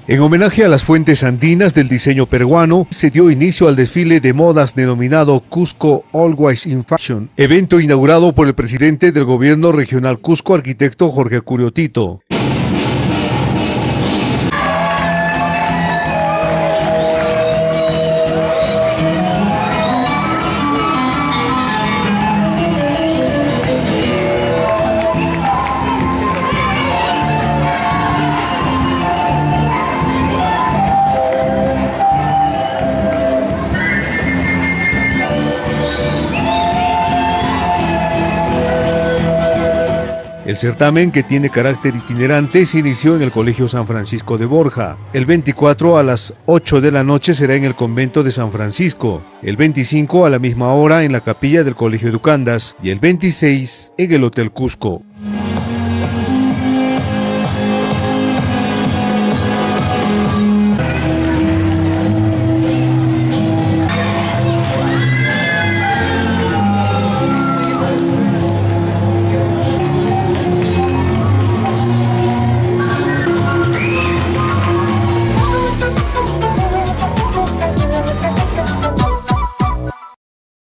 En homenaje a las fuentes andinas del diseño peruano, se dio inicio al desfile de modas denominado Cusco Always in Fashion, evento inaugurado por el presidente del gobierno regional Cusco, arquitecto Jorge Curiotito. El certamen, que tiene carácter itinerante, se inició en el Colegio San Francisco de Borja. El 24 a las 8 de la noche será en el convento de San Francisco, el 25 a la misma hora en la capilla del Colegio Educandas y el 26 en el Hotel Cusco.